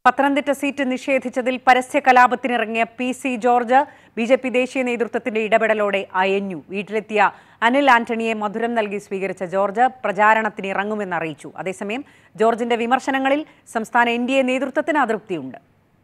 Pathanamthitta seat നിഷേധിച്ചതിൽ പരസ്യ കലാപത്തിനിറങ്ങിയ PC. George BJP. ദേശീയ നേതൃത്വത്തിന്റെ ഇടപെടലോടെ അയഞ്ഞു. വീട്ടിലെത്തിയ അനിൽ ആന്റണിയെ മധുരം നൽകി സ്വീകരിച്ച ജോർജ് പ്രചാരണത്തിന് ഇറങ്ങുമെന്ന് അറിയിച്ചു. അതേസമയം ജോർജിന്റെ വിമർശനങ്ങളിൽ സംസ്ഥാന എൻ.ഡി.എ നേതൃത്വത്തിന് അതൃപ്തിയുണ്ട്.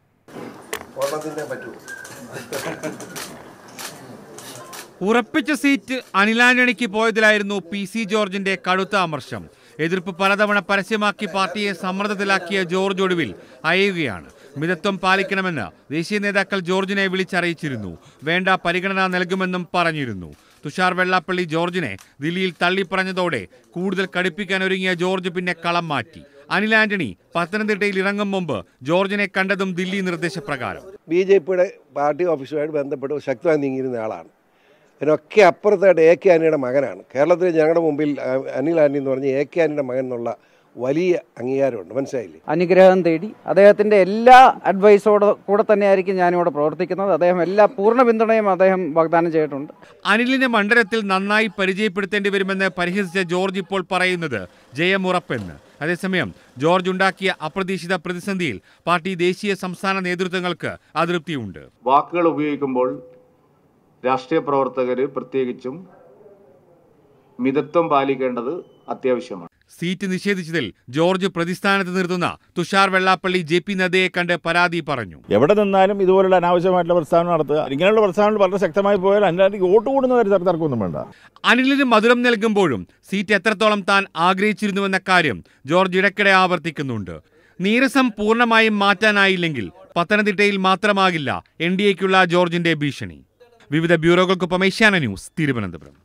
ഉറപ്പിച്ച സീറ്റ് അനിൽ ആന്റണിക്ക് പോയതിലായിരുന്നു പി.സി. ജോർജിന്റെ കടുത്ത അമർഷം. എതിർപ്പ് പലതവണ പരസ്യമാക്കി പാർട്ടിയെ സമ്മർദ്ദത്തിലാക്കിയ ജോർജ് ഒടുവിൽ അയയുകയാണ്. മിതത്വം പാലിക്കണമെന്ന് ദേശീയ നേതാക്കൾ ജോർജിനെ വിളിച്ചറിയിച്ചിരുന്നു. വേണ്ട പരിഗണന നൽകുമെന്നും പറഞ്ഞിരുന്നു. തുഷാർ വെള്ളാപ്പള്ളി ജോർജിനെ ദില്ലിയിൽ തള്ളിപ്പറഞ്ഞതോടെ കൂടുതൽ കടുപ്പിക്കാനൊരുങ്ങിയ ജോർജ് പിന്നെ കളം മാറ്റി. അനിൽ ആന്റണി പത്തനംതിട്ടയിൽ ഇറങ്ങും മുമ്പ് ജോർജിനെ കണ്ടതും ദില്ലി നിർദ്ദേശപ്രകാരം. ബി.ജെ.പിയുടെ പാർട്ടി ഓഫീസുമായിട്ട് ബന്ധപ്പെട്ട് ശക്തമായി നീങ്ങിയിരുന്ന ആളാണ്. ഇതിനൊക്കെ അപ്പുറത്തായിട്ട് എ കെ ആന്റണിയുടെ മകനാണ്. കേരളത്തിൽ ഞങ്ങളുടെ മുമ്പിൽ അനിൽ ആന്റണി എന്ന് പറഞ്ഞ് എ കെ ആന്റണിയുടെ മകൻ എന്നുള്ള വലിയ അംഗീകാരമുണ്ട്. മനസ്സിലായില്ലേ? അനുഗ്രഹം തേടി അദ്ദേഹത്തിന്റെ എല്ലാ അഡ്വൈസോട് കൂടെ തന്നെയായിരിക്കും ഞാനിവിടെ പ്രവർത്തിക്കുന്നത്. അദ്ദേഹം എല്ലാ പൂർണ്ണ പിന്തുണയും അദ്ദേഹം വാഗ്ദാനം ചെയ്തിട്ടുണ്ട്. അനിലിനെ മണ്ഡലത്തിൽ നന്നായി പരിചയപ്പെടുത്തേണ്ടി വരുമെന്ന് പരിഹസിച്ച ജോർജ് ഇപ്പോൾ പറയുന്നത് ജയമുറപ്പെന്ന്. അതേസമയം ജോർജ് ഉണ്ടാക്കിയ അപ്രതീക്ഷിത പ്രതിസന്ധിയിൽ പാർട്ടി ദേശീയ സംസ്ഥാന നേതൃത്വങ്ങൾക്ക് അതൃപ്തിയുണ്ട്. വാക്കുകൾ ഉപയോഗിക്കുമ്പോൾ രാഷ്ട്രീയ പ്രവർത്തകർ പ്രത്യേകിച്ചും മിതത്വം പാലിക്കേണ്ടത് അത്യാവശ്യമാണ്. സീറ്റ് നിഷേധിച്ചതിൽ ജോർജ് പ്രതിസ്ഥാനത്ത് നിർത്തുന്ന തുഷാർ വെള്ളാപ്പള്ളി ജെ.പി. നദ്ദയെ കണ്ട് പരാതി പറഞ്ഞു. എവിടെ നിന്നാലും ഇതുപോലുള്ള അനാവശ്യമായിട്ടുള്ള പ്രസ്താവന നടത്തുക, ഇങ്ങനെയുള്ള പ്രസ്താവനകൾ വളരെ ശക്തമായി പോയാൽ അതിൻ്റെ വോട്ട് കൂടുന്ന കാര്യം തർക്കമൊന്നും വേണ്ട. അനിലിന് മധുരം നൽകുമ്പോഴും സീറ്റ് എത്രത്തോളം താൻ ആഗ്രഹിച്ചിരുന്നുവെന്ന കാര്യം ജോർജ് ഇടയ്ക്കിടെ ആവർത്തിക്കുന്നുണ്ട്. നീരസം പൂർണ്ണമായും മാറ്റാനായില്ലെങ്കിൽ പത്തനംതിട്ടയിൽ മാത്രമാകില്ല എൻ.ഡി.എക്കുള്ള ജോർജിന്റെ ഭീഷണി. വിവിധ ബ്യൂറോകൾക്കൊപ്പം ഏഷ്യാനെറ്റ് ന്യൂസ്, തിരുവനന്തപുരം.